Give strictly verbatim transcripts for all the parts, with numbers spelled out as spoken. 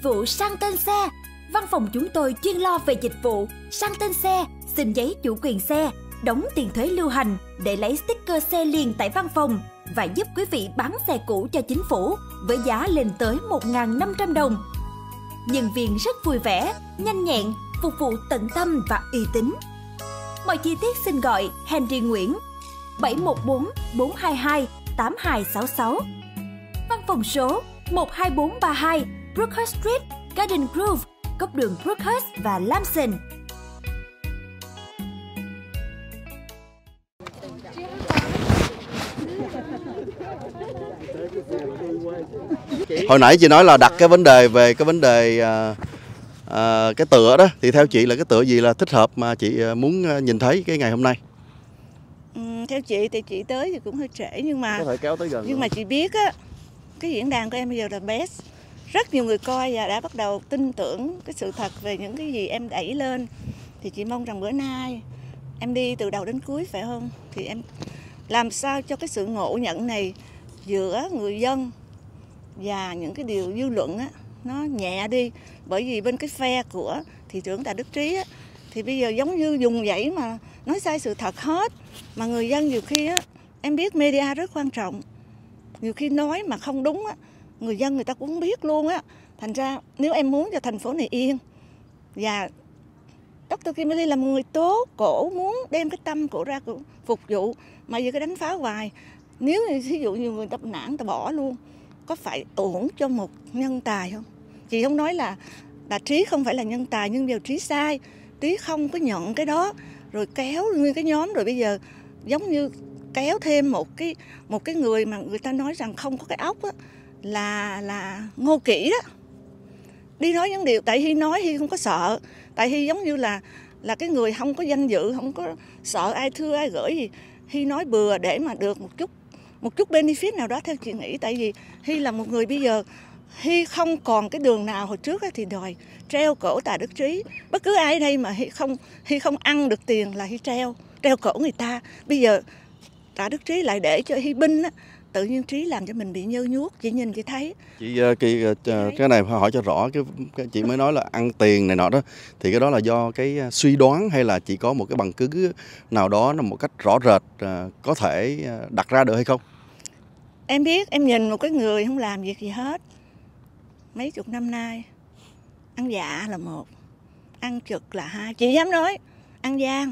vụ sang tên xe. Văn phòng chúng tôi chuyên lo về dịch vụ sang tên xe, xin giấy chủ quyền xe, đóng tiền thuế lưu hành để lấy sticker xe liền tại văn phòng và giúp quý vị bán xe cũ cho chính phủ với giá lên tới một nghìn năm trăm đồng. Nhân viên rất vui vẻ, nhanh nhẹn, phục vụ tận tâm và uy tín. Mọi chi tiết xin gọi Henry Nguyễn bảy một bốn bốn hai hai tám hai sáu sáu. Văn phòng số một hai bốn ba hai Brookhurst Street, Garden Grove, cốc đường Brookhurst và Lamson. Hồi nãy chị nói là đặt cái vấn đề về cái vấn đề à, à, cái tựa đó, thì theo chị là cái tựa gì là thích hợp mà chị muốn nhìn thấy cái ngày hôm nay? Ừ, theo chị thì chị tới thì cũng hơi trễ, nhưng mà có thể kéo tới gần nhưng luôn. mà chị biết á, cái diễn đàn của em bây giờ là best, rất nhiều người coi và đã bắt đầu tin tưởng cái sự thật về những cái gì em đẩy lên. Thì chị mong rằng bữa nay em đi từ đầu đến cuối, phải không? Thì em làm sao cho cái sự ngộ nhận này giữa người dân và những cái điều dư luận á, nó nhẹ đi. Bởi vì bên cái phe của thị trưởng Tạ Đức Trí á, thì bây giờ giống như dùng vậy mà nói sai sự thật hết. Mà người dân nhiều khi á, em biết media rất quan trọng, nhiều khi nói mà không đúng á, người dân người ta cũng không biết luôn á. Thành ra nếu em muốn cho thành phố này yên, và Doctor Kimberly là một người tốt, cổ muốn đem cái tâm cổ ra cổ phục vụ, mà giờ cái đánh phá hoài. Nếu ví dụ như người ta nản, người ta bỏ luôn, có phải ổn cho một nhân tài không? Chị không nói là là Trí không phải là nhân tài, nhưng điều Trí sai. Trí không có nhận cái đó, rồi kéo nguyên cái nhóm, rồi bây giờ giống như kéo thêm một cái một cái người mà người ta nói rằng không có cái óc á, là là Ngô Kỷ đó. Đi nói những điều, tại Hy nói Hy không có sợ, tại Hy giống như là là cái người không có danh dự, không có sợ ai thưa ai gửi gì. Hy nói bừa để mà được một chút một chút benefit nào đó theo chị nghĩ. Tại vì Hy là một người bây giờ Hy không còn cái đường nào. Hồi trước thì đòi treo cổ Tạ Đức Trí, bất cứ ai ở đây mà Hy không Hy không ăn được tiền là Hy treo treo cổ người ta. Bây giờ Tạ Đức Trí lại để cho Hy binh á, tự nhiên Trí làm cho mình bị nhơ nhuốc. Chị nhìn chị thấy chị cái, cái này hỏi cho rõ, cái, cái chị mới nói là ăn tiền này nọ đó, thì cái đó là do cái suy đoán hay là chị có một cái bằng cứ nào đó nó một cách rõ rệt có thể đặt ra được hay không? Em biết, em nhìn một cái người không làm việc gì hết mấy chục năm nay, ăn dạ là một, ăn trực là hai. Chị dám nói ăn gian,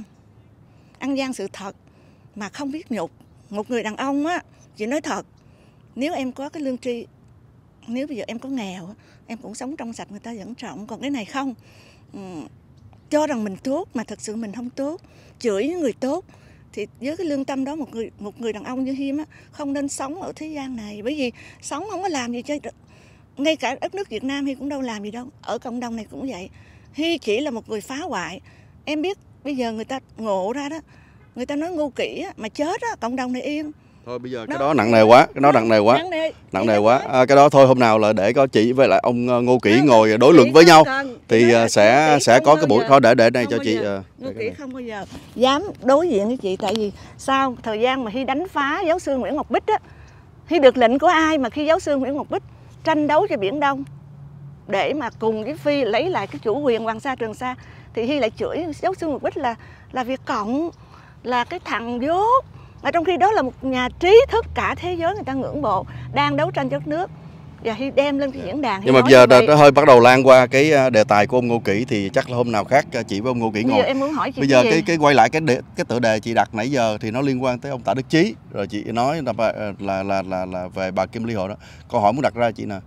ăn gian sự thật mà không biết nhục. Một người đàn ông á, chị nói thật, nếu em có cái lương tri, nếu bây giờ em có nghèo, em cũng sống trong sạch, người ta vẫn trọng. Còn cái này không, ừ, cho rằng mình tốt mà thật sự mình không tốt, chửi những người tốt. Thì với cái lương tâm đó, một người một người đàn ông như Hiêm á, không nên sống ở thế gian này. Bởi vì sống không có làm gì cho, ngay cả đất nước Việt Nam Hy cũng đâu làm gì đâu, ở cộng đồng này cũng vậy. Hy chỉ là một người phá hoại. Em biết bây giờ người ta ngộ ra đó, người ta nói Ngô Kỷ á, mà chết á, cộng đồng này yên. Thôi bây giờ cái đó, đó nặng nề quá, cái đó nặng nề quá, nặng nề, nặng nề quá. À, cái đó thôi hôm nào là để có chị với lại ông Ngô Kỷ ngồi đối luận với nhau thì sẽ sẽ có cái buổi thôi để để đây cho chị. Ngô Kỷ không bao giờ dám đối diện với chị. Tại vì sao? Thời gian mà Hy đánh phá giáo sư Nguyễn Ngọc Bích á, Hy được lệnh của ai mà khi giáo sư Nguyễn Ngọc Bích tranh đấu cho Biển Đông để mà cùng với Phi lấy lại cái chủ quyền Hoàng Sa Trường Sa, thì Hy lại chửi giáo sư Ngọc Bích là là Việt Cộng, là cái thằng dốt. Mà trong khi đó là một nhà trí thức cả thế giới người ta ngưỡng mộ, đang đấu tranh cho đất nước, và Hy đem lên cái diễn đàn. Nhưng mà bây giờ nó hơi bắt đầu lan qua cái đề tài của ông Ngô Kỷ, thì chắc là hôm nào khác chị với ông Ngô Kỷ ngồi. Bây giờ em muốn hỏi chị bây giờ cái cái cái quay lại cái đề, cái tựa đề chị đặt nãy giờ thì nó liên quan tới ông Tạ Đức Trí, rồi chị nói là là là là, là về bà Kim Ly Hồ đó. Câu hỏi muốn đặt ra chị nè,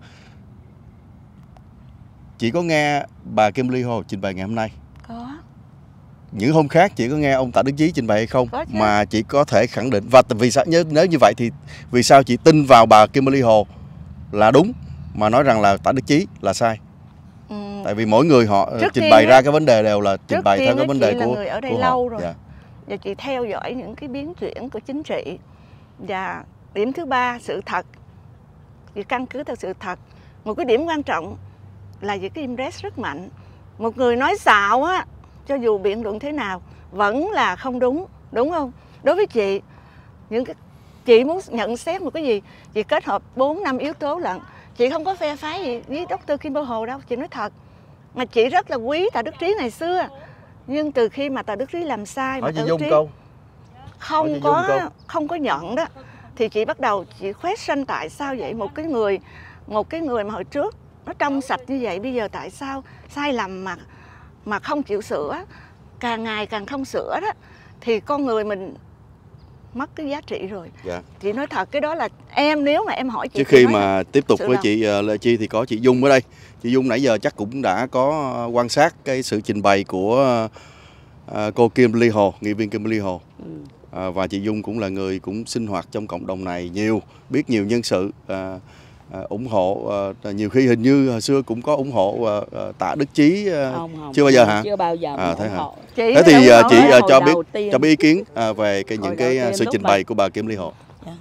chị có nghe bà Kim Ly Hồ trình bày ngày hôm nay? Có. Những hôm khác chị có nghe ông Tạ Đức Trí trình bày hay không? Mà chị có thể khẳng định, và vì sao nhớ nếu như vậy thì vì sao chị tin vào bà Kimberly Hồ là đúng mà nói rằng là Tạ Đức Trí là sai? Ừ. Tại vì mỗi người họ trước trình bày á, ra cái vấn đề đều là trình bày theo cái vấn đề chị của là người ở đây của lâu họ. rồi. Dạ. Và chị theo dõi những cái biến chuyển của chính trị. Và điểm thứ ba, sự thật. Chị căn cứ theo sự thật. Một cái điểm quan trọng là về cái impress rất mạnh. Một người nói xạo á, cho dù biện luận thế nào vẫn là không đúng, đúng không? Đối với chị, những cái chị muốn nhận xét một cái gì, chị kết hợp bốn năm yếu tố lận. chị không có phe phái gì với Doctor Kim Bô Hồ đâu, chị nói thật. Mà chị rất là quý Tạ Đức Trí ngày xưa. Nhưng từ khi mà Tạ Đức Trí làm sai hỏi mà chị Tạ Dung Đức Trí câu không có câu. không có nhận đó, thì chị bắt đầu chị question tại sao vậy, một cái người một cái người mà hồi trước nó trong sạch như vậy, bây giờ tại sao sai lầm mà mà không chịu sửa, càng ngày càng không sửa đó, thì con người mình mất cái giá trị rồi. Dạ. Chị nói thật, cái đó là em, nếu mà em hỏi chị, trước khi nói mà tiếp tục với lòng. chị uh, Lê Chi thì có chị Dung ở đây. Chị Dung nãy giờ chắc cũng đã có quan sát cái sự trình bày của uh, cô Kimberly Hồ, nghị viên Kimberly Hồ. Ừ. Uh, và chị Dung cũng là người cũng sinh hoạt trong cộng đồng này nhiều, biết nhiều nhân sự uh, uh, ủng hộ, uh, nhiều khi hình như hồi xưa cũng có ủng hộ uh, uh, Tạ Đức Chí uh, không, không, chưa bao giờ hả? Chưa bao giờ à, ủng hộ. Chị thế thì uh, chị uh, cho biết tiên. cho biết ý kiến uh, về cái những cái tiên, sự trình bày mà... của bà Kimberly Hồ. Yeah.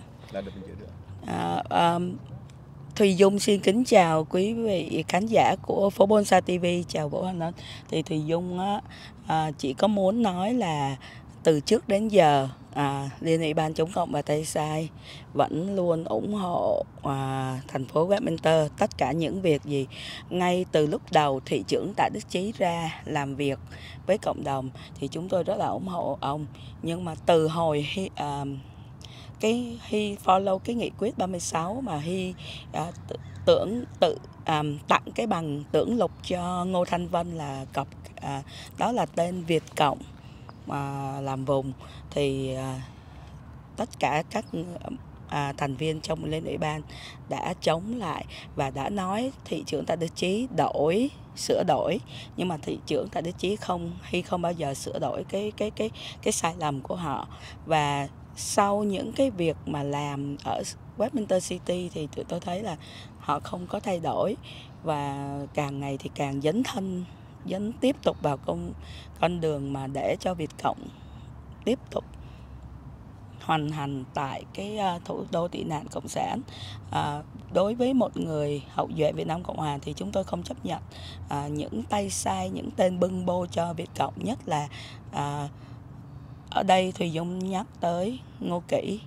À, um, Thùy Dung xin kính chào quý vị khán giả của Phố Bonsai ti vi, chào Vũ Anh. Thì Thùy Dung á, à, chỉ có muốn nói là từ trước đến giờ à, Liên ủy ban chống cộng và tay sai vẫn luôn ủng hộ à, thành phố Westminster tất cả những việc gì. Ngay từ lúc đầu thị trưởng Tạ Đức Chí ra làm việc với cộng đồng thì chúng tôi rất là ủng hộ ông. Nhưng mà từ hồi hi, à, cái Hy follow cái nghị quyết ba mươi sáu mà Hy à, tự, tưởng tự à, tặng cái bằng tưởng lục cho Ngô Thanh Vân là cọc à, đó là tên Việt Cộng mà làm vùng, thì à, tất cả các à, thành viên trong Liên ủy ban đã chống lại và đã nói thị trưởng Tạ Đức Chí đổi sửa đổi, nhưng mà thị trưởng Tạ Đức Chí không Hy không bao giờ sửa đổi cái cái cái cái sai lầm của họ. Và sau những cái việc mà làm ở Westminster City thì tụi tôi thấy là họ không có thay đổi và càng ngày thì càng dấn thân dấn tiếp tục vào con con đường mà để cho Việt Cộng tiếp tục hoành hành tại cái uh, thủ đô tị nạn cộng sản. Uh, đối với một người hậu duệ Việt Nam Cộng Hòa thì chúng tôi không chấp nhận uh, những tay sai, những tên bưng bô cho Việt Cộng, nhất là uh, ở đây Thùy Dung nhắc tới Ngô Kỷ.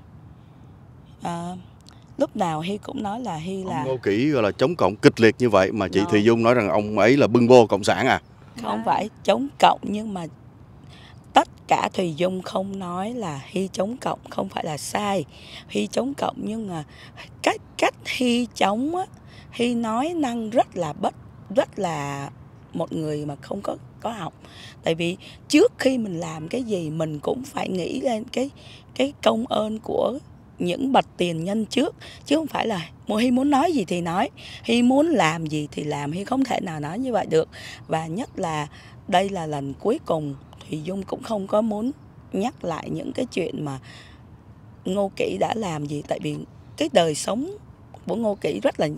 À, lúc nào Hy cũng nói là Hy là... Ông Ngô Kỷ gọi là chống cộng kịch liệt như vậy mà chị no. Thùy Dung nói rằng ông ấy là bưng bô cộng sản à? Không phải chống cộng, nhưng mà tất cả Thùy Dung không nói là Hy chống cộng không phải là sai. Hy chống cộng nhưng mà cách cách Hy chống á, Hy nói năng rất là bất, rất là một người mà không có có học. Tại vì trước khi mình làm cái gì mình cũng phải nghĩ lên cái cái công ơn của những bậc tiền nhân trước, chứ không phải là Hy muốn nói gì thì nói, Hy muốn làm gì thì làm. Hy không thể nào nói như vậy được. Và nhất là đây là lần cuối cùng Thùy Dung cũng không có muốn nhắc lại những cái chuyện mà Ngô Kỷ đã làm gì. Tại vì cái đời sống của Ngô Kỷ rất là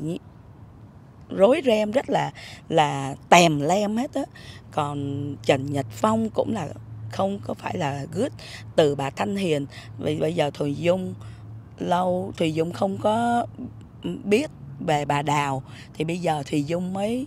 rối ren, rất là là tèm lem hết á. Còn Trần Nhật Phong cũng là không có phải là good. Từ bà Thanh Hiền, vì bây giờ Thùy Dung lâu Thùy Dung không có biết về bà Đào, thì bây giờ Thùy Dung mới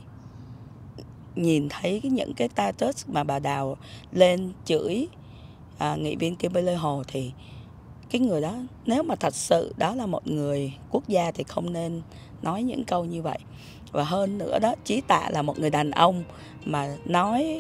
nhìn thấy những cái status mà bà Đào lên chửi à, nghị viên Kimberly Hồ, thì cái người đó nếu mà thật sự đó là một người quốc gia thì không nên nói những câu như vậy. Và hơn nữa đó, Chí Tạ là một người đàn ông mà nói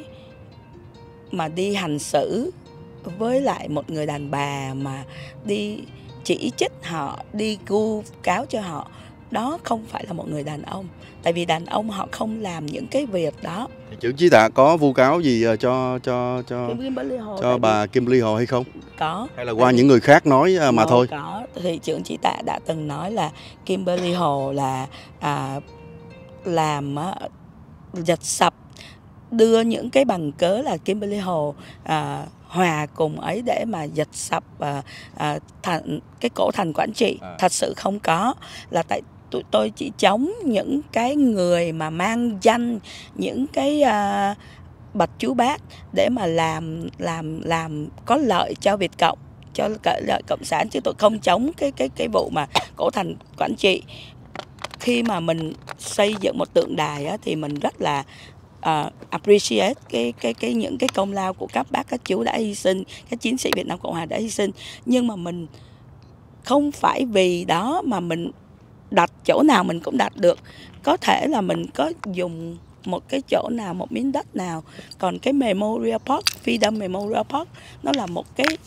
mà đi hành xử với lại một người đàn bà mà đi chỉ trích họ, đi vu cáo cho họ, đó không phải là một người đàn ông. Tại vì đàn ông họ không làm những cái việc đó. Chữ Chí Tạ có vu cáo gì cho cho cho Kimberly Hồ, cho bà Kimberly Hồ hay không? Có. Hay là qua những người khác nói mà Hồ thôi? Có. Thị trưởng Chí Tạ đã từng nói là Kimberly Hồ là à, làm giật sập, đưa những cái bằng cớ là Kimberly Hồ à, hòa cùng ấy để mà giật sập à, à, thành, cái cổ thành Quảng Trị. À. Thật sự không có, là tại tụi tôi chỉ chống những cái người mà mang danh, những cái à, bậc chú bác để mà làm làm làm có lợi cho Việt Cộng, cho lợi cộng sản, chứ tôi không chống cái cái cái vụ mà cổ thành Quảng Trị. Khi mà mình xây dựng một tượng đài á, thì mình rất là uh, appreciate cái cái cái những cái công lao của các bác các chú đã hy sinh, các chiến sĩ Việt Nam Cộng Hòa đã hy sinh, nhưng mà mình không phải vì đó mà mình đặt chỗ nào mình cũng đặt được. Có thể là mình có dùng một cái chỗ nào, một miếng đất nào. Còn cái Memorial Park, Freedom Memorial Park, nó là một cái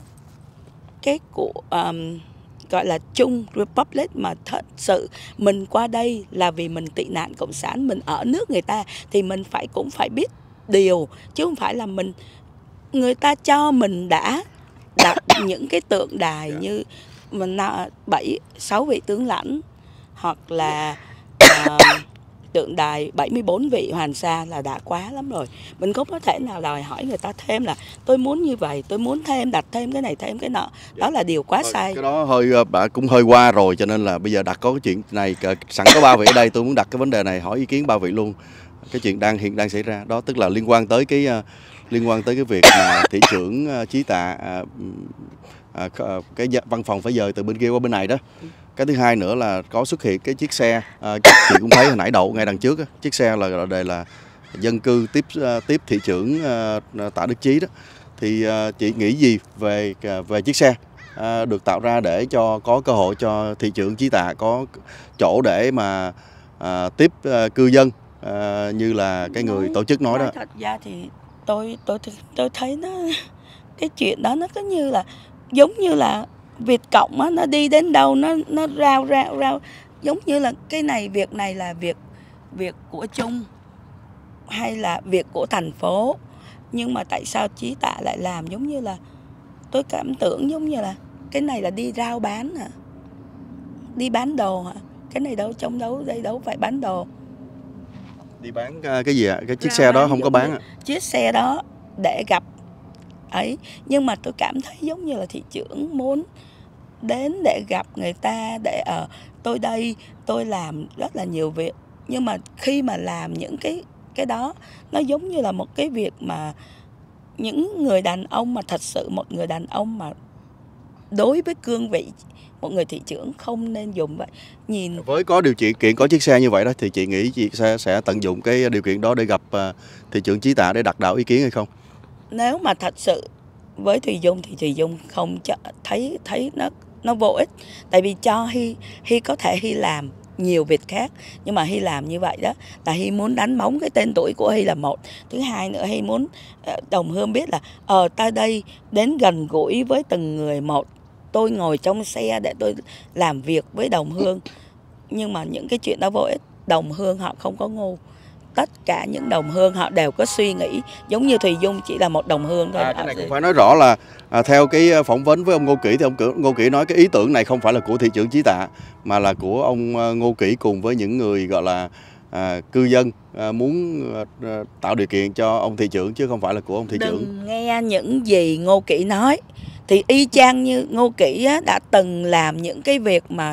cái của um, gọi là chung Republic, mà thật sự mình qua đây là vì mình tị nạn cộng sản, mình ở nước người ta thì mình phải cũng phải biết điều, chứ không phải là mình người ta cho mình đã đặt những cái tượng đài như mình bảy sáu vị tướng lãnh, hoặc là uh, tượng đài bảy mươi bốn vị hoàng sa là đã quá lắm rồi. Mình không có thể nào đòi hỏi người ta thêm là tôi muốn như vậy, tôi muốn thêm đặt thêm cái này thêm cái nọ. Đó là điều quá sai. Cái đó hơi bà cũng hơi qua rồi, cho nên là bây giờ đặt có cái chuyện này, sẵn có ba vị ở đây, tôi muốn đặt cái vấn đề này hỏi ý kiến ba vị luôn. Cái chuyện đang hiện đang xảy ra đó, tức là liên quan tới cái liên quan tới cái việc mà thị trưởng Chí Tạ à, à, cái văn phòng phải dời từ bên kia qua bên này đó. Cái thứ hai nữa là có xuất hiện cái chiếc xe, à, chị cũng thấy hồi nãy đậu ngay đằng trước á, chiếc xe là đề là dân cư tiếp tiếp thị trưởng uh, Tạ Đức Chí đó. Thì uh, chị nghĩ gì về về chiếc xe uh, được tạo ra để cho có cơ hội cho thị trưởng Chí Tạ có chỗ để mà uh, tiếp uh, cư dân uh, như là cái người nói, tổ chức nói, nói đó. Thật ra thì tôi tôi tôi thấy nó cái chuyện đó nó có như là giống như là Việt Cộng á, nó đi đến đâu nó nó rao rao rao giống như là cái này việc này là việc việc của chung hay là việc của thành phố, nhưng mà tại sao Chí Tạ lại làm giống như là tôi cảm tưởng giống như là cái này là đi rao bán hả, đi bán đồ hả? Cái này đâu trong đấu đây đâu phải bán đồ, đi bán cái gì ạ? Cái chiếc xe đó không có bán ạ? Chiếc xe đó để gặp ấy, nhưng mà tôi cảm thấy giống như là thị trưởng muốn đến để gặp người ta, để ở tôi đây tôi làm rất là nhiều việc, nhưng mà khi mà làm những cái cái đó nó giống như là một cái việc mà những người đàn ông mà thật sự một người đàn ông mà đối với cương vị một người thị trưởng không nên dùng vậy. Nhìn với có điều kiện có chiếc xe như vậy đó thì chị nghĩ chị sẽ sẽ tận dụng cái điều kiện đó để gặp uh, thị trưởng Chí Tạ để đặt đạo ý kiến hay không? Nếu mà thật sự với Thùy Dung thì Thùy Dung không cho, thấy thấy nó nó vô ích, tại vì cho Hy Hy có thể Hy làm nhiều việc khác, nhưng mà Hy làm như vậy đó là Hy muốn đánh bóng cái tên tuổi của Hy là một. Thứ hai nữa, Hy muốn đồng hương biết là ờ ta đây đến gần gũi với từng người một, tôi ngồi trong xe để tôi làm việc với đồng hương, nhưng mà những cái chuyện đó vô ích. Đồng hương họ không có ngu, tất cả những đồng hương họ đều có suy nghĩ, giống như Thùy Dung chỉ là một đồng hương thôi. À, cái này cũng phải nói rõ là à, theo cái phỏng vấn với ông Ngô Kỷ thì ông Ngô Kỷ nói cái ý tưởng này không phải là của thị trưởng Chí Tạ, mà là của ông Ngô Kỷ cùng với những người gọi là à, cư dân à, muốn à, tạo điều kiện cho ông thị trưởng, chứ không phải là của ông thị Đừng trưởng. Đừng nghe những gì Ngô Kỷ nói, thì y chang như Ngô Kỷ đã từng làm những cái việc mà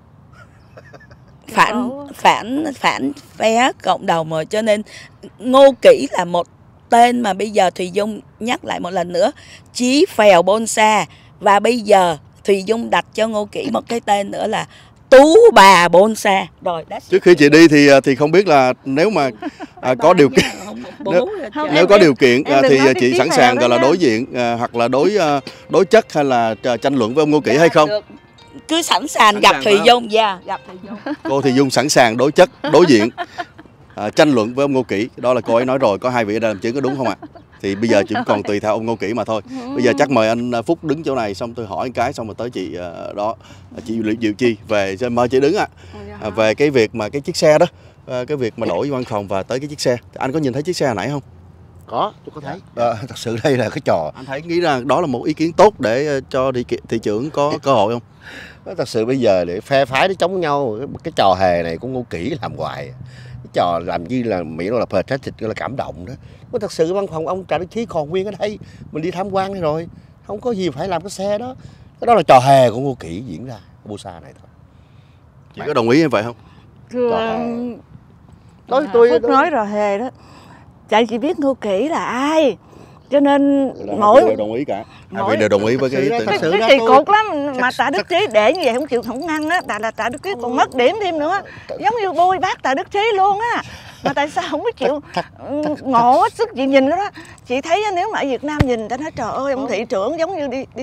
phản phản phản vé cộng đồng rồi, cho nên Ngô Kỷ là một tên mà bây giờ Thùy Dung nhắc lại một lần nữa, Chí Phèo Bôn-sa, và bây giờ Thùy Dung đặt cho Ngô Kỷ một cái tên nữa là Tú Bà Bôn-sa. Rồi trước khi chị đi thì thì không biết là nếu mà à, có điều kiện nếu, nếu có điều kiện à, thì chị sẵn sàng gọi là đối diện à, hoặc là đối à, đối chất hay là tranh luận với ông Ngô Kỷ hay không? Được. Cứ sẵn sàng sẵn gặp sàng Thùy Dung, yeah, gặp Thùy Dung. Cô Thùy Dung sẵn sàng đối chất, đối diện, à, tranh luận với ông Ngô Kỷ. Đó là cô ấy nói rồi, có hai vị ở đây làm chứng, có đúng không ạ? Thì bây giờ chỉ còn tùy theo ông Ngô Kỷ mà thôi. Bây giờ chắc mời anh Phúc đứng chỗ này, xong tôi hỏi một cái, xong rồi tới chị uh, đó, chị Diệu Chi về, mời chị đứng ạ. À. À, về cái việc mà cái chiếc xe đó, uh, cái việc mà đổi văn phòng và tới cái chiếc xe, anh có nhìn thấy chiếc xe hồi nãy không? Có, tôi có thấy. À, thật sự đây là cái trò. Anh thấy nghĩ rằng đó là một ý kiến tốt để cho thị, thị trưởng có cơ hội không? Thật sự bây giờ để phe phái nó chống nhau, cái trò hề này của Ngô Kỷ làm hoài. Cái trò làm như là Mỹ nó là protected, là cảm động đó. Có thật sự văn phòng ông Tạ Đức Chí còn nguyên ở đây, mình đi tham quan đây rồi, không có gì phải làm cái xe đó. Cái đó là trò hề của Ngô Kỷ diễn ra, Busa này thôi. Chị có đồng ý như vậy không? Thưa tôi tôi Phúc nói trò hề đó, chạy chị biết Ngô Kỷ là ai, cho nên mỗi đều đồng ý cả, hai vị đều đồng ý với cái cái sự kỳ cục lắm mà Tạ Đức Chí để như vậy không chịu không ngăn á, là là Tạ Đức Chí còn mất điểm thêm nữa, giống như bôi bác Tạ Đức Chí luôn á. mà tại sao không có chịu ngộ sức chị nhìn cái đó. Chị thấy nếu mà ở Việt Nam nhìn ta nói trời ơi ông thị trưởng giống như đi đi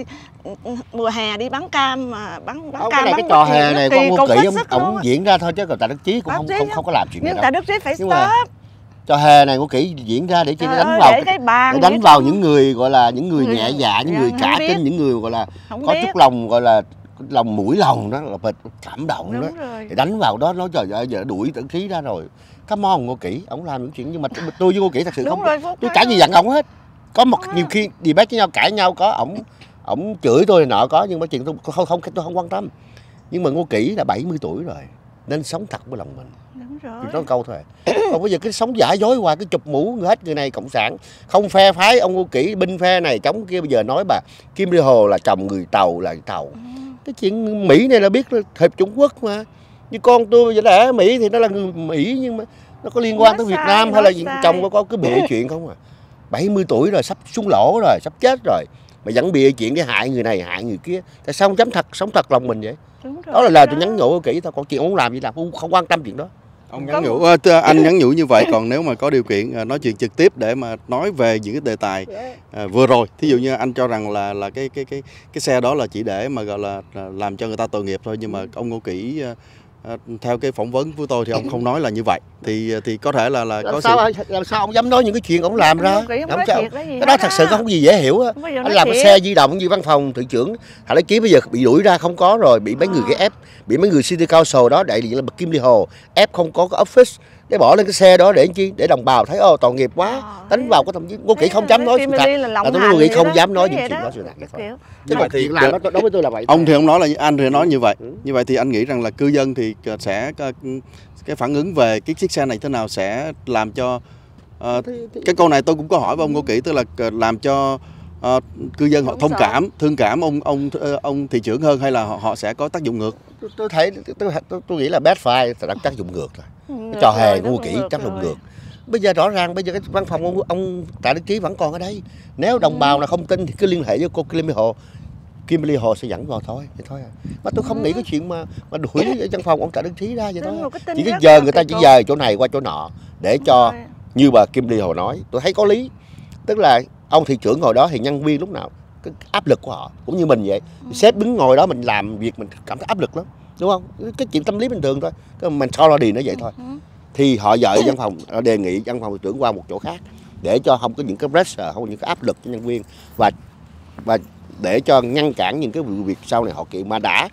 mùa hè đi bắn cam mà bắn bắn không, cam cái này bắn cái trò hè này con Ngô Kỵ ông, ông á. diễn ra thôi chứ còn Tạ Đức Chí cũng không, không không có làm chuyện nhưng này Tạ đâu. Đức Chí phải Nhưng stop. mà trò hè này Ngô Kỵ diễn ra để chi Trời đánh ơi, vào để cái bàn để đánh để vào không- những người gọi là những người Người- nhẹ dạ, những dạ, người không cả biết. tin, những người gọi là Không có biết. chút lòng gọi là lòng mũi lòng đó là phải cảm động Đúng đó. rồi. Để đánh vào đó nói trời ơi giờ đuổi Tạ Đức Chí ra rồi. Come on Ngô Kỵ, ông làm những chuyện nhưng mà tôi với Ngô Kỵ thật sự Đúng không rồi, Phúc tôi nói chả gì đúng. dặn ông hết. Có một Đúng nhiều rồi. khi debate với nhau cãi nhau có ổng ổng chửi tôi này nọ có nhưng mà chuyện tôi không không tôi không quan tâm. Nhưng mà Ngô Kỵ là bảy mươi tuổi rồi nên sống thật với lòng mình. Đúng rồi. Chỉ nói câu thôi. Còn bây giờ cái sống giả dối hoài, cái chụp mũ hết người này cộng sản, không phe phái ông Ngô Kỵ binh phe này chống kia, bây giờ nói bà Kim Ly Hồ là chồng người Tàu là Tàu. Cái chuyện Mỹ này là biết là Hiệp Trung Quốc mà. Như con tôi bây giờ là ở Mỹ thì nó là người Mỹ nhưng mà nó có liên quan Nói tới Việt sai, Nam hay nói là gì sai. chồng có có cứ bịa chuyện không à. bảy mươi tuổi rồi, sắp xuống lỗ rồi, sắp chết rồi. Mà vẫn bịa chuyện để hại người này, hại người kia. Tại sao không dám thật, sống thật lòng mình vậy? Đúng rồi. Đó là lời tôi nhắn nhủ kỹ thôi, còn chuyện ông làm gì làm, không, không quan tâm chuyện đó. Ông nhắn nhủ, ờ, thưa anh nhắn nhủ như vậy, còn nếu mà có điều kiện ờ, nói chuyện trực tiếp để mà nói về những cái đề tài ờ, vừa rồi, thí dụ như anh cho rằng là là cái cái cái cái xe đó là chỉ để mà gọi là là làm cho người ta tội nghiệp thôi, nhưng mà ông Ngô Kỵ ờ, ờ, theo cái phỏng vấn của tôi thì ông không nói là như vậy, thì thì có thể là là Làm có sao, sự làm sao ông dám nói những cái chuyện ông làm ra? Ngô Kỵ không Ông nói sao- thiệt đó gì cái đó hết thật sự á. không có gì dễ hiểu á. Không bao giờ Anh nói làm cái thiệt. xe di động như văn phòng thị trưởng Hạ Lý Ký bây giờ bị đuổi ra không có rồi, bị mấy người cái ép, bị mấy người City Council đó đại diện là Kim Ly Hồ ép không có cái office để bỏ lên cái xe đó để làm chi, để đồng bào thấy ô tội nghiệp quá, Ờ, đánh thế- vào cái thậm chí Ngô Kỵ thế không là dám mấy nói Kim sự Ly thật. là Là lộng tôi nói hành Ngô Kỵ vậy không đó. dám nói Thế những vậy chuyện đó. đó sự thật. Cái kiểu. Chứ Vậy còn thì- chuyện làm đó đối với tôi là vậy. ông thì không nói là anh thì nói như vậy. Ừ. Như vậy thì anh nghĩ rằng là cư dân thì sẽ có cái phản ứng về cái chiếc xe này thế nào sẽ làm cho ờ, cái câu này tôi cũng có hỏi với ông Ngô Kỵ, tức là làm cho ờ, cư dân họ Không thông sợ. cảm, thương cảm ông ông ờ, ông thị trưởng hơn, hay là họ, họ sẽ có tác dụng ngược? Tôi, tôi thấy tôi, tôi, tôi nghĩ là bad fight là tác dụng ngược rồi. Ngược Cái trò hề rồi, của Ngô nó Kỵ ngược tác dụng rồi. ngược. Bây giờ rõ ràng bây giờ cái văn phòng ông, ông Tạ Đức Chí vẫn còn ở đây. Nếu đồng bào là không tin thì cứ liên hệ với cô Kim Ly Hồ. Kim Ly Hồ sẽ dẫn vào thôi, vậy thôi à. Mà tôi không nghĩ cái chuyện mà mà đuổi ở văn phòng ông Tạ Đức Chí ra vậy Đúng thôi. rồi, cái tin Chỉ cái rất giờ là người ta kỳ chỉ cục. dời chỗ này qua chỗ nọ để cho Rồi. như bà Kim Ly Hồ nói, tôi thấy có lý. Tức là ông thị trưởng hồi đó thì nhân viên lúc nào cái áp lực của họ cũng như mình vậy. Sếp đứng ngồi đó mình làm việc mình cảm thấy áp lực lắm, đúng không? Cái chuyện tâm lý bình thường thôi. Cái mentality nó vậy thôi. Thì họ dời văn phòng, họ đề nghị văn phòng thị trưởng qua một chỗ khác để cho không có những cái pressure, không có những cái áp lực cho nhân viên và và để cho ngăn cản những cái vụ việc sau này họ kiện. Mà đã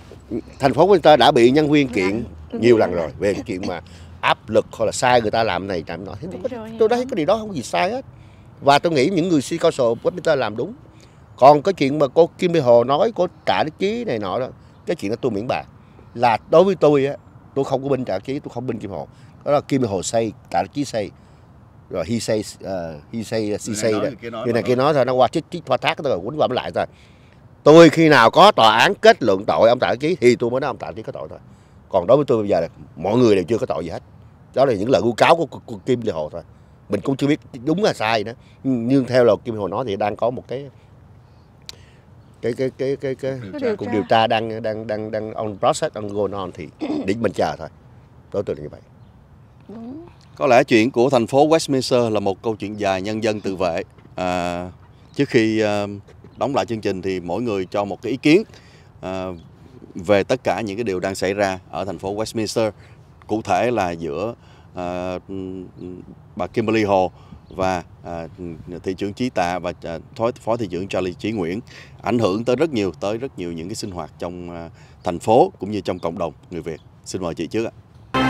thành phố Winter đã bị nhân viên kiện nhiều lần rồi về cái chuyện mà áp lực hoặc là sai người ta làm này làm nọ. Tôi, Bị rồi, tôi thấy cái điều đó không có gì sai hết. Và tôi nghĩ những người City Council Winter làm đúng. Còn cái chuyện mà cô Kim Ly Hồ nói cô Tạ Đức Chí này nọ đó, cái chuyện đó tôi miễn bàn. Là đối với tôi á, tôi không có binh Tạ Đức Chí, tôi không binh Kim Hồ. Đó là Kim Ly Hồ say, Tạ Đức Chí say. Rồi he say, uh, he say, she say đó. Người này kia nói thôi, nó qua chích chích thoa thác rồi quýnh qua lại thôi. Tôi khi nào có tòa án kết luận tội ông Tạ Đức Chí thì tôi mới nói ông Tạ Đức Chí có tội thôi. Còn đối với tôi bây giờ là mọi người đều chưa có tội gì hết. Đó là những lời vu cáo của, của, của Kim Ly Hồ thôi. Mình cũng chưa biết đúng là sai nữa. Nhưng theo lời Kim Ly Hồ nói thì đang có một cái cái cái cái cái cái, Cái điều cuộc tra. điều tra đang đang đang đang on process on going on thì để mình chờ thôi. Đối tôi là như vậy. Đúng. Có lẽ chuyện của thành phố Westminster là một câu chuyện dài nhân dân tự vệ. À, trước khi à, đóng lại chương trình thì mỗi người cho một cái ý kiến à, về tất cả những cái điều đang xảy ra ở thành phố Westminster. Cụ thể là giữa à, bà Kimberly Hồ và à, thị trưởng Chí Tạ và à, phó, phó thị trưởng Charlie Chí Nguyễn, ảnh hưởng tới rất nhiều tới rất nhiều những cái sinh hoạt trong à, thành phố cũng như trong cộng đồng người Việt. Xin mời chị trước ạ.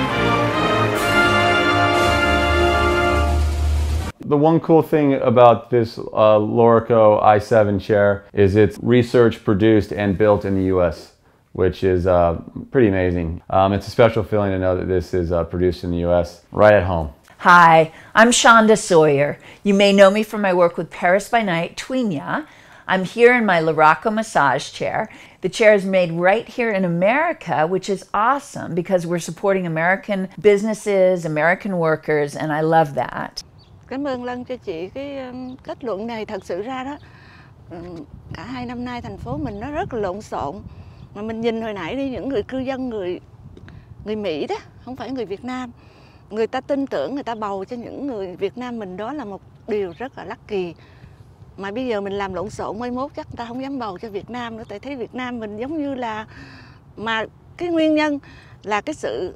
The one cool thing about this uh, Lorico i seven chair is it's research produced and built in the U S, which is uh, pretty amazing. Um, it's a special feeling to know that this is uh, produced in the U S right at home. Hi, I'm Shonda Sawyer. You may know me from my work with Paris by Night, Tweenya. I'm here in my Luraco massage chair. The chair is made right here in America, which is awesome because we're supporting American businesses, American workers, and I love that. Cảm ơn Lân cho chị cái um, kết luận này. Thật sự ra đó, um, cả hai năm nay thành phố mình nó rất là lộn xộn. Mà mình nhìn hồi nãy đi, những người cư dân người người Mỹ đó, không phải người Việt Nam, người ta tin tưởng, người ta bầu cho những người Việt Nam mình, đó là một điều rất là lucky. Mà bây giờ mình làm lộn xộn, mai mốt chắc người ta không dám bầu cho Việt Nam nữa, tại thấy Việt Nam mình giống như là, mà cái nguyên nhân là cái sự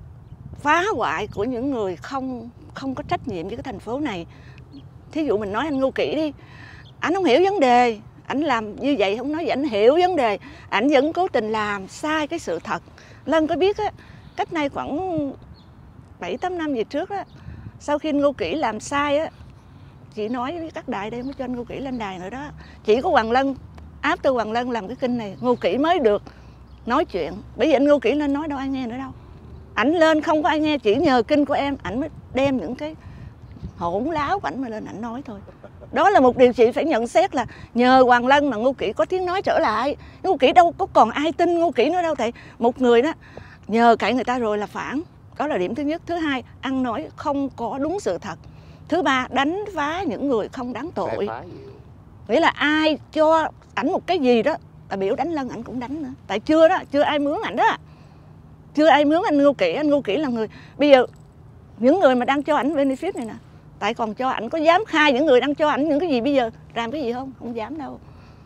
phá hoại của những người không không có trách nhiệm với cái thành phố này. Thí dụ mình nói anh Ngô Kỷ đi, anh không hiểu vấn đề, anh làm như vậy không nói gì, anh hiểu vấn đề, anh vẫn cố tình làm sai cái sự thật. Lân có biết á, cách nay khoảng bảy tám năm về trước á, sau khi anh Ngô Kỷ làm sai á, chị nói với các đại đây mới cho anh Ngô Kỷ lên đài nữa đó. Chỉ có Hoàng Lân, áp từ Hoàng Lân làm cái kênh này, Ngô Kỷ mới được nói chuyện. Bởi vì anh Ngô Kỷ lên nói đâu ai nghe nữa đâu. Ảnh lên không có ai nghe, chỉ nhờ kênh của em, ảnh mới đem những cái hỗn láo của ảnh mà lên ảnh nói thôi. Đó là một điều chị phải nhận xét, là nhờ Hoàng Lân mà Ngô Kỷ có tiếng nói trở lại. Ngô Kỷ đâu có còn ai tin Ngô Kỷ nữa đâu. Tại một người đó nhờ cậy người ta rồi là phản. Đó là điểm thứ nhất. Thứ hai, ăn nói không có đúng sự thật. Thứ ba, đánh phá những người không đáng tội. Nghĩa là ai cho ảnh một cái gì đó, là biểu đánh Lân ảnh cũng đánh nữa. Tại chưa đó, chưa ai mướn ảnh đó. Chưa ai mướn anh Ngô Kỷ. Anh Ngô Kỷ là người, bây giờ những người mà đang cho ảnh benefit này nè, tại còn cho ảnh, có dám khai những người đang cho ảnh những cái gì bây giờ làm cái gì không? Không dám đâu.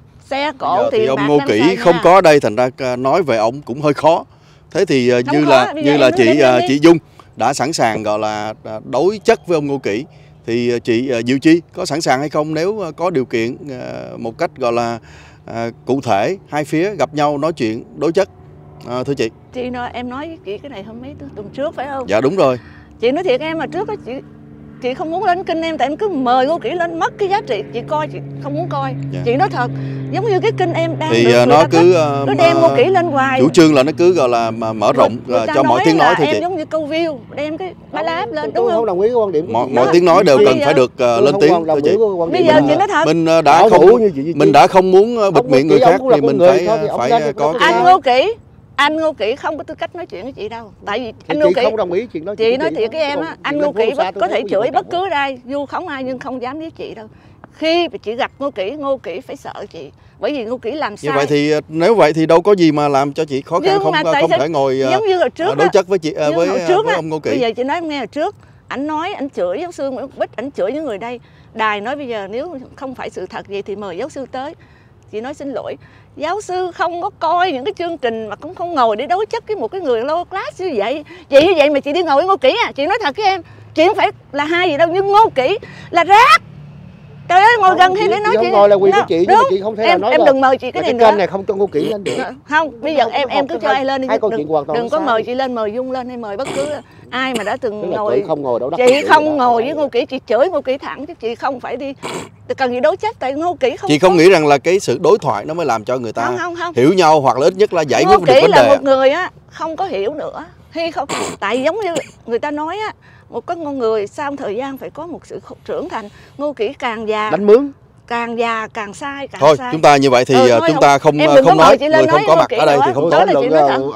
Xe cổ tiền thì bạc ông Ngô Kỷ không nhà. có ở đây, thành ra nói về ông cũng hơi khó. Thế thì uh, như khó, là như là chị uh, chị Dung đã sẵn sàng gọi là đối chất với ông Ngô Kỷ, thì uh, chị uh, Diệu Chi có sẵn sàng hay không nếu uh, có điều kiện uh, một cách gọi là uh, cụ thể, hai phía gặp nhau nói chuyện đối chất, uh, thưa chị? Chị nói, em nói với chị cái này hôm mấy tuần trước phải không? Dạ đúng rồi. Chị nói thiệt em, mà trước đó chị chị không muốn lên kênh em, tại em cứ mời Ngô Kỷ lên mất cái giá trị. Chị coi chị không muốn coi. Dạ. Chị nói thật, giống như cái kênh em đang thì được nó cứ nó đem Ngô Kỷ lên hoài. Chủ trương là nó cứ gọi là mở rộng người, người cho mọi tiếng nói thôi chị. Em giống như câu view, đem cái ba láp lên, tôi đúng không? Không đồng ý với quan điểm. Mọi, mọi tiếng nói đều cần phải được uh, lên tiếng thưa chị. Bây giờ chị nói thật, mình đã không mình đã không muốn bịt miệng người khác thì mình phải phải có cái. Anh Ngô Kỷ, anh Ngô Kỷ không có tư cách nói chuyện với chị đâu. Tại vì anh Ngô Kỷ không đồng ý chuyện đó. Chị nói thiệt với em á, anh Ngô Kỷ có thể chửi bất cứ ai, vu khống ai, nhưng không dám với chị đâu. Khi chị gặp Ngô Kỷ, Ngô Kỷ phải sợ chị, bởi vì Ngô Kỷ làm sai. Như vậy thì nếu vậy thì đâu có gì mà làm cho chị khó khăn, không không thể ngồi giống như hồi trước đối chất với chị với, với, trước với ông Ngô Kỷ. Bây giờ chị nói em nghe, hồi trước ảnh nói ảnh chửi giáo sư Nguyễn Bích, ảnh chửi những người đây. Đài nói bây giờ nếu không phải sự thật vậy thì mời giáo sư tới. Chị nói xin lỗi, giáo sư không có coi những cái chương trình mà cũng không ngồi để đối chất với một cái người low class như vậy. Chị như vậy mà chị đi ngồi với Ngô Kỷ à? Chị nói thật với em, chị không phải là hai gì đâu, nhưng Ngô Kỷ là rác. Trời ơi, ngồi gần hay để nói chị. Ngồi là quyền của chị, nhưng mà chị không thể em, nói em là, đừng mời chị cái này cái nữa. kênh này không cho Ngô Kỷ lên được. Không, bây giờ không, em em cứ cho ai lên đi, đừng, đừng có mời chị lên, mời Dung lên hay mời bất cứ ai mà đã từng ngồi. Không ngồi đâu, chị không ngồi với Ngô Kỷ, chị chửi Ngô Kỷ thẳng chứ chị không phải đi cần gì đối chất, tại Ngô Kỷ không. Chị không có... nghĩ rằng là cái sự đối thoại nó mới làm cho người ta không, không, không. hiểu nhau, hoặc là ít nhất là giải Ngô quyết được vấn đề. Ngô Kỷ là một à. người á không có hiểu nữa, hay không? Tại giống như người ta nói á, một cái con người sau thời gian phải có một sự trưởng thành. Ngô Kỷ càng già đánh mướn, càng già càng sai, càng thôi sai. chúng ta như vậy thì ừ, chúng ta không không, không nói người không có mặt ở đây thì không tốt. Ngô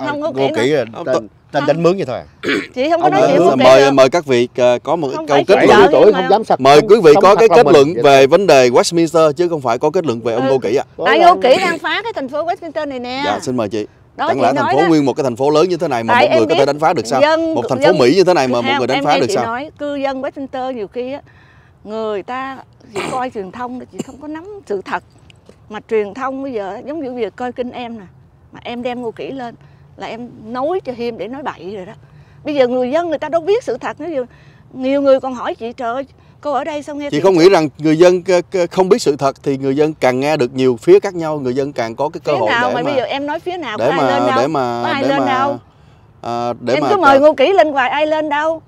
Kỷ tên đánh mướn vậy thôi. Chị không có nói chuyện Ngô Kỷ. Mời mời các vị có một câu kết luận. Tuổi không dám sạch. Mời quý vị có cái kết luận về vấn đề Westminster chứ không phải có kết luận về ông Ngô Kỷ ạ. Tại Ngô Kỷ đang phá cái thành phố Westminster này nè. Dạ xin mời chị. Đó, chẳng lẽ thành phố đó. Nguyên một cái thành phố lớn như thế này mà tại một người có thể đánh phá được sao? Dân, một thành phố dân, Mỹ như thế này mà một người đánh em phá được chị sao? Nói cư dân Westminster nhiều khi á, người ta chỉ coi truyền thông, chị không có nắm sự thật. Mà truyền thông bây giờ giống như việc coi kênh em nè, mà em đem Ngô Kỷ lên là em nói cho Hiêm để nói bậy rồi đó. Bây giờ người dân người ta đâu biết sự thật nữa. Nhiều người còn hỏi chị, trời ơi, cô ở đây sao nghe. Chị không nghĩ rằng người dân không biết sự thật thì người dân càng nghe được nhiều phía khác nhau, người dân càng có cái cơ phía hội nào để mà, mà bây giờ em nói phía nào để có mà, ai lên đâu, để mà, có ai để lên mà, đâu. À, để em mà cứ mời Ngô Kỷ lên hoài, ai lên đâu.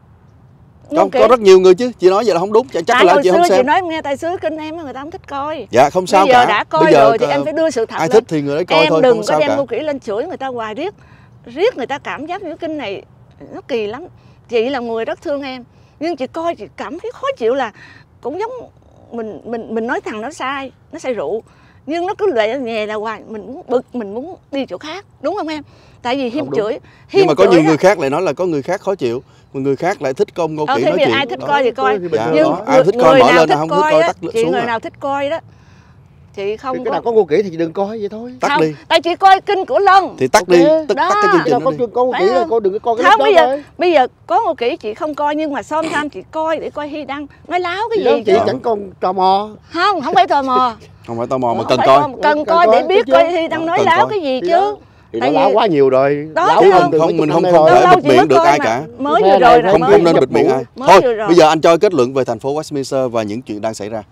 Không, có rất nhiều người chứ, chị nói vậy là không đúng, chắc tại là hồi chị xưa không xem. Chị nói em nghe, tại xưa kênh em người ta không thích coi. Dạ không sao bây giờ cả. đã coi bây giờ rồi thì em phải đưa sự thật ai lên. thích thì người đấy coi em thôi, đừng không có sao đem cả. Ngô Kỷ lên chửi người ta hoài, riết riết người ta cảm giác như kênh này nó kỳ lắm. Chị là người rất thương em, nhưng chị coi chị cảm thấy khó chịu, là cũng giống mình mình mình nói thằng nó sai, nó say rượu, nhưng nó cứ lại nhè là hoài, mình muốn bực, mình muốn đi chỗ khác, đúng không em? Tại vì Hiêm chửi, Hiêm nhưng mà có nhiều đó. người khác lại nói là có người khác khó chịu, mà người khác lại thích công Ngô Kỷ ờ, nói chuyện. Ai thích đó. coi thì coi, dạ, nhưng ai thích coi mở lên, không thích coi tắt chị xuống. Người à. nào thích coi đó, chị không thì cái có... nào có Ngô Kỷ thì chị đừng coi vậy thôi. Tắt không, đi. Tại chị coi kinh Cửu Long Thì tắt Okay. đi, tắt, Đó. tắt cái chương trình Giờ đó con đi. chương có Ngô Phải Kỷ là không? con đừng có coi cái Không, đó bây giờ thôi. bây giờ có Ngô Kỷ chị không coi, nhưng mà Som Sam chị coi để coi Hy Đăng nói láo cái Thì gì đó, chị chứ. chẳng còn tò mò. Không, không phải tò mò. Không phải tò mò mà Không cần phải coi. tò- cần Cần coi coi, để biết chứ. coi Hy Đăng nói Cần láo coi. cái gì Thì chứ. đó. Thì nó Tại láo vì- quá nhiều rồi. Đó, Láo chứ hơn không- từ không, mấy chục mình năm không- nay không rồi. thể Lâu bịt chị miệng mới được coi ai mà. cả. Mới Cái vừa này rồi là không- Không mới không nên vừa- bịt miệng ai. mới Thôi, vừa rồi. bây giờ anh cho kết luận về thành phố Westminster và những chuyện đang xảy ra.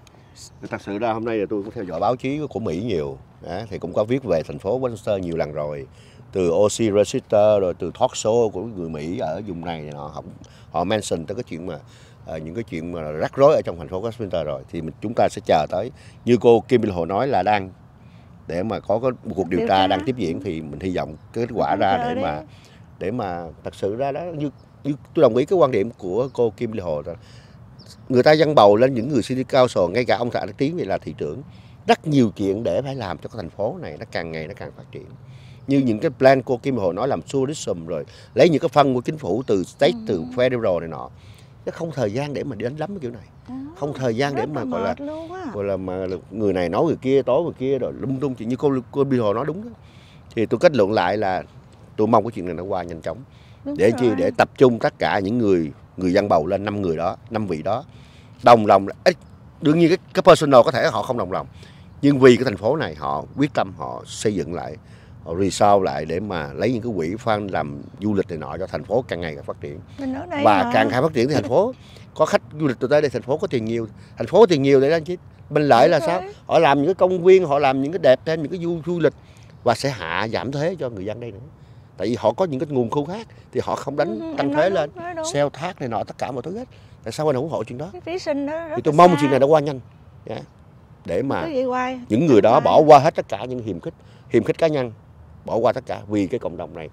Thật sự ra hôm nay là tôi cũng theo dõi báo chí của Mỹ nhiều. Đó, thì cũng có viết về thành phố Westminster nhiều lần rồi. Từ ô xê Register rồi từ talk show của người Mỹ ở vùng này họ họ, họ mention tới cái chuyện mà uh, những cái chuyện mà rắc rối ở trong thành phố Westminster rồi, thì mình, chúng ta sẽ chờ tới như cô Kim Bill Hồ nói là đang để mà có cái một cuộc điều, Điều tra tra. đang tiếp diễn, thì mình hy vọng kết quả Không ra chờ để đi. mà để mà thật sự ra đó như, như tôi đồng ý cái quan điểm của cô Kim Bill Hồ rồi. Người ta dâng bầu lên những người city council, ngay cả ông Tạ Đức Tiến này là thị trưởng, rất nhiều chuyện để phải làm cho cái thành phố này nó càng ngày nó càng phát triển. Như những cái plan cô Kim Hồ nói làm tourism, rồi lấy những cái phân của chính phủ từ state, ừ. từ federal này nọ, nó không thời gian để mà đi đánh lắm cái kiểu này. Đó. Không thời gian để mà gọi là gọi là mà người này nói người kia, tối người kia rồi lung tung chuyện như cô cô Kim Hồ nói đúng đó. Thì tôi kết luận lại là tôi mong cái chuyện này nó qua nhanh chóng. Đúng để chi để tập trung tất cả những người người dân bầu lên năm người đó, năm vị đó đồng lòng. Đương nhiên cái, cái personal có thể họ không đồng lòng, nhưng vì cái thành phố này họ quyết tâm họ xây dựng lại, họ resort lại để mà lấy những cái quỹ fan làm du lịch này nọ cho thành phố càng ngày càng phát triển. Và mà. càng ngày phát triển thì thành phố có khách du lịch từ tới đây, thành phố có tiền nhiều, thành phố có tiền nhiều để anh chứ. Bên lợi là sao? Họ làm những cái công viên, họ làm những cái đẹp thêm những cái du, du lịch và sẽ hạ giảm thuế cho người dân đây nữa. Tại vì họ có những cái nguồn thu khác thì họ không đánh ừ, tăng thuế lên, sale tax này nọ tất cả mọi thứ hết. Tại sao anh ủng hộ chuyện đó? đó thì tôi mong xa. chuyện này nó qua nhanh, yeah. để mà những người đó bỏ qua hết tất cả những hiềm khích, hiềm khích cá nhân, bỏ qua tất cả vì cái cộng đồng này,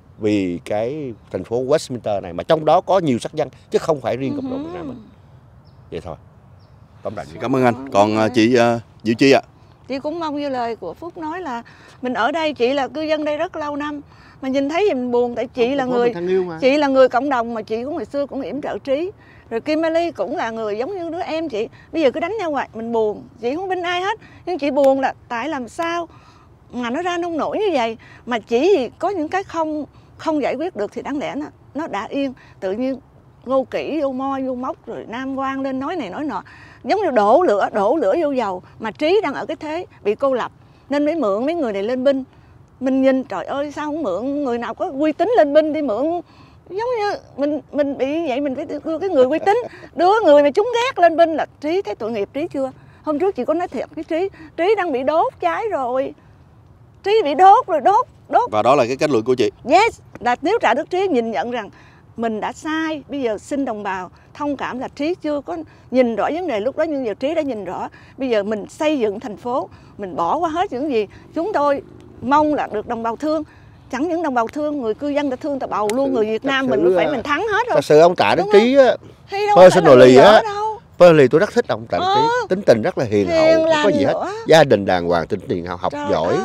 vì cái thành phố Westminster này, mà trong đó có nhiều sắc dân chứ không phải riêng cộng đồng Việt Nam mình. Vậy thôi. Tóm lại. Cảm ơn anh. Còn chị uh, Diệu Chi ạ. À? Chị cũng mong như lời của Phúc nói là mình ở đây, chị là cư dân đây rất lâu năm mà nhìn thấy thì mình buồn, tại chị không, là người chị là người cộng đồng mà chị cũng ngày xưa cũng yểm trợ trí, rồi Kim Miley cũng là người giống như đứa em chị, bây giờ cứ đánh nhau hoài mình buồn, chị không bên ai hết, nhưng chị buồn là tại làm sao mà nó ra nông nổi như vậy, mà chỉ có những cái không không giải quyết được thì đáng lẽ nó nó đã yên, tự nhiên Ngô Kỷ vô mo vô móc rồi Nam Quang lên nói này nói nọ, giống như đổ lửa đổ lửa vô dầu, mà Trí đang ở cái thế bị cô lập nên mới mượn mấy người này lên binh. Mình nhìn trời ơi sao không mượn người nào có uy tín lên binh đi, mượn giống như mình mình bị vậy, mình phải đưa cái người uy tín, đưa người mà chúng ghét lên binh là Trí. Thấy tội nghiệp Trí chưa? Hôm trước chị có nói thiệt cái Trí, Trí đang bị đốt cháy rồi, Trí bị đốt rồi, đốt đốt và đó là cái kết luận của chị. Yes, là nếu Tạ Đức Trí nhìn nhận rằng mình đã sai, bây giờ xin đồng bào thông cảm là Trí chưa có nhìn rõ vấn đề lúc đó, nhưng giờ Trí đã nhìn rõ. Bây giờ mình xây dựng thành phố, mình bỏ qua hết những gì chúng tôi mong là được đồng bào thương. Chẳng những đồng bào thương, người cư dân đã thương ta bầu luôn, người Việt Nam mình phải mình thắng hết rồi. Thật sự ông Tạ Đức Trí á, personally á, personally tôi rất thích ông Tạ Đức Trí, ừ. tính tình rất là hiền, hiền hậu, không có gì nữa. Hết, gia đình đàng hoàng, tính tình học Trời giỏi.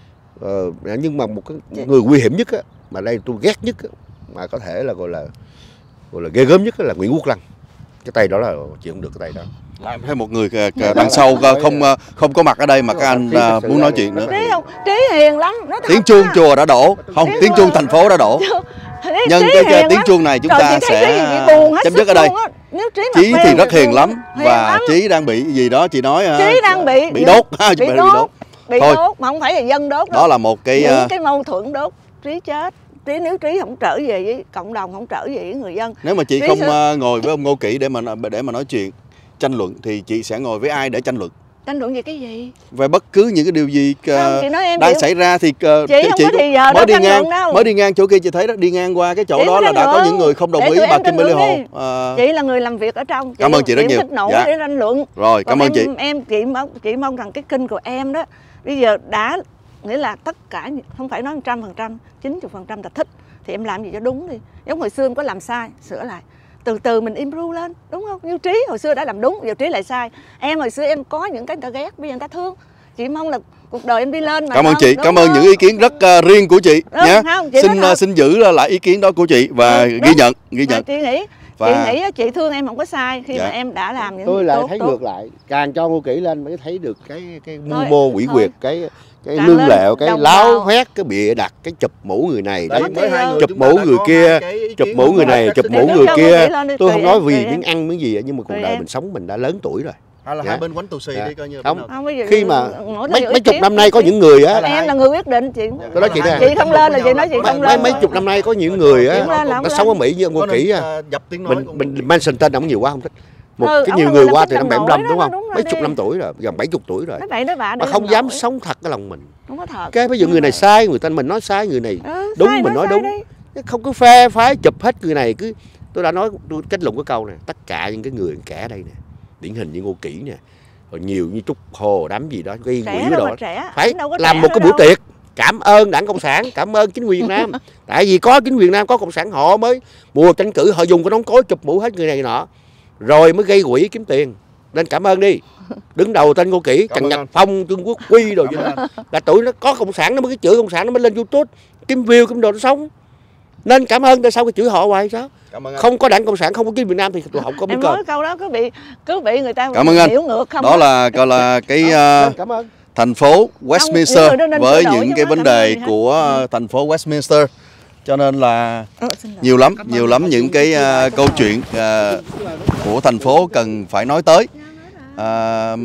Ờ, nhưng mà một cái người nguy hiểm nhất á, mà đây tôi ghét nhất á, mà có thể là gọi là gọi là ghê gớm nhất là Nguyễn Quốc Lăng. Cái tay đó là chịu không được cái tay đó. Lại thêm một người đằng sau không không có mặt ở đây mà các anh muốn nói chuyện nữa. Trí không? Trí hiền lắm. Tiếng chuông chùa đã đổ, không tiếng chuông thành phố đã đổ. Nhân cái tiếng chuông này chúng ta sẽ chấm dứt ở đây. Trí thì rất hiền lắm và Trí đang bị gì đó chị nói Trí đang bị bị đốt, bị đốt, bị đốt mà không phải là dân đốt. Đó là một cái những cái mâu thuẫn đốt. Trí chết. Trí nếu Trí không trở về với cộng đồng, không trở về với người dân. Nếu mà chị Trí không sẽ... ngồi với ông Ngô Kỷ để mà để mà nói chuyện tranh luận thì chị sẽ ngồi với ai để tranh luận? Tranh luận về cái gì? Về bất cứ những cái điều gì không, chị nói em đang chị... xảy ra thì chị, chị không có thì giờ mới đi ngang mới đi ngang chỗ kia chị thấy đó, đi ngang qua cái chỗ chị đó là đã có những người không đồng ý bà Kim Miley Hồ. À... Chị là người làm việc ở trong. Chị cảm ơn chị rất nhiều. Thích nổi dạ. để tranh luận. Rồi, cảm ơn em, chị. Em chị mong chị mong rằng cái kênh của em đó bây giờ đã nghĩa là tất cả không phải nói một trăm phần trăm, chín mươi phần trăm là thích thì em làm gì cho đúng đi. Giống hồi xưa em có làm sai, sửa lại. Từ từ mình improve lên, đúng không? Như Trí hồi xưa đã làm đúng, giờ Trí lại sai. Em hồi xưa em có những cái người ta ghét, bây giờ người ta thương. Chị mong là cuộc đời em đi lên mà. Cảm ơn chị, cảm ơn những ý kiến rất uh, riêng của chị nhé. Xin uh, xin giữ lại ý kiến đó của chị và đúng. ghi nhận, ghi nhận. Chị nghĩ Và... chị nghĩ chị thương em không có sai khi dạ. mà em đã làm những tôi lại tốt, thấy tốt. ngược lại, càng cho Ngô Kỷ lên mới thấy được cái cái mưu thôi, mô quỷ quyệt, cái cái lương lẹo, cái láo khoét, cái bịa đặt, cái chụp mũ người này, đấy, chụp mũ người kia, chụp mũ người này, chụp mũ người kia. Tôi không nói vì miếng ăn miếng gì, nhưng mà cuộc đời mình sống mình đã lớn tuổi rồi. Hay là dạ. hai bên quánh tù xì dạ. đi coi như không. không khi mà mấy, mấy chục năm nay có những người á, em là người quyết định chị. Tôi nói chị đây. Chị không lên là chị nói chị không lên. Mấy chục năm nay có những người á, nó sống ở Mỹ như Ngô Kỷ á, mình mình mention tên ông nhiều quá không thích. Một cái nhiều người qua từ năm bảy mươi lăm đúng không? Mấy chục năm tuổi rồi, gần bảy chục tuổi rồi. Mà không dám sống thật cái lòng mình. Không có thật. Cái ví dụ người này sai, người ta mình nói sai, người này đúng mình nói đúng. Không có phe phái chụp hết người này cứ. Tôi đã nói tôi kết luận cái câu này, tất cả những cái người kẻ đây nè, điển hình như Ngô Kỷ nè, rồi nhiều như Trúc Hồ đám gì đó gây quỷ đó, phải làm một cái buổi tiệc cảm ơn Đảng Cộng sản, cảm ơn chính quyền Việt Nam. Tại vì có chính quyền Việt Nam, có Cộng sản họ mới mùa tranh cử họ dùng cái nón cối chụp mũ hết người này nọ, rồi mới gây quỷ kiếm tiền. Nên cảm ơn đi. Đứng đầu tên Ngô Kỷ, Trần Nhật Phong, Trương Quốc Huy rồi vậy đó. Là tụi nó có Cộng sản nó mới cái chửi Cộng sản nó mới lên YouTube kiếm view kiếm đồ nó sống. Nên cảm ơn, tại sao cái chửi họ hoài sao? Không có Đảng Cộng sản, không có chính Việt Nam thì tụi họ không có biết cơ. Em nói câu đó cứ bị cứ bị người ta cảm ơn anh. Hiểu ngược không? Đó, đó là gọi là cái uh, cảm ơn. thành phố Westminster với những cái vấn đề của uh, thành phố Westminster. Cho nên là nhiều lắm, nhiều lắm những cái uh, câu chuyện uh, của thành phố cần phải nói tới. Uh,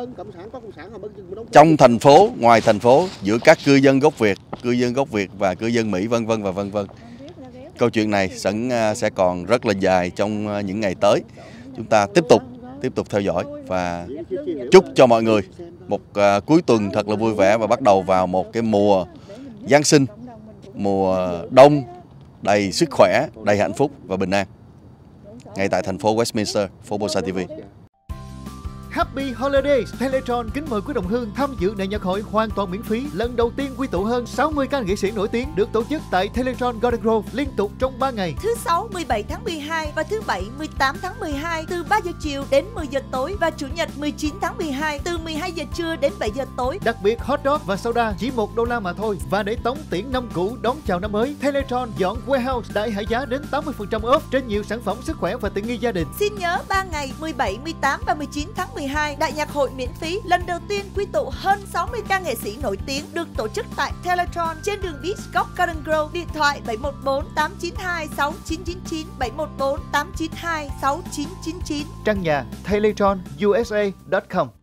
trong thành phố, ngoài thành phố, giữa các cư dân gốc Việt, cư dân gốc Việt và cư dân Mỹ vân vân và vân vân. Câu chuyện này sẵn sẽ còn rất là dài trong những ngày tới. Chúng ta tiếp tục tiếp tục theo dõi và chúc cho mọi người một uh, cuối tuần thật là vui vẻ và bắt đầu vào một cái mùa Giáng sinh, mùa đông đầy sức khỏe, đầy hạnh phúc và bình an. Ngay tại thành phố Westminster, Formosa ti vi. Happy Holidays! Teletron kính mời quý đồng hương tham dự đại nhạc hội hoàn toàn miễn phí. Lần đầu tiên quy tụ hơn sáu mươi ca nghệ sĩ nổi tiếng được tổ chức tại Teletron Garden Grove liên tục trong ba ngày. Thứ sáu mười bảy tháng mười hai và thứ bảy mười tám tháng mười hai từ ba giờ chiều đến mười giờ tối và chủ nhật mười chín tháng mười hai từ mười hai giờ trưa đến bảy giờ tối. Đặc biệt hot dog và soda chỉ một đô la mà thôi. Và để tống tiễn năm cũ đón chào năm mới, Teletron dọn warehouse đại hạ giá đến tám mươi phần trăm off trên nhiều sản phẩm sức khỏe và tiện nghi gia đình. Xin nhớ ba ngày mười bảy, mười tám và mười chín tháng mười hai đại nhạc hội miễn phí lần đầu tiên quy tụ hơn sáu mươi ca nghệ sĩ nổi tiếng được tổ chức tại Teletron trên đường Beach góc Garden Grove. Điện thoại bảy một bốn tám chín hai sáu chín chín chín, bảy một bốn tám chín hai sáu chín chín chín. Trang nhà teletron u s a chấm com.